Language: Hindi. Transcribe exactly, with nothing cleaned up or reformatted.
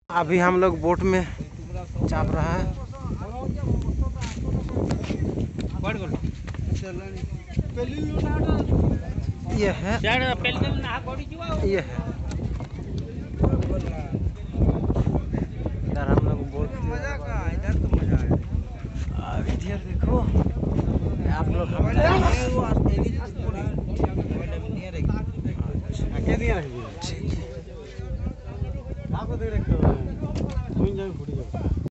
अभी हम लोग बोट में चाप रहा है। ये है ये है इधर हम लोग बोट मजा का इधर तो मजा है। अब इधर देखो आप लोग हम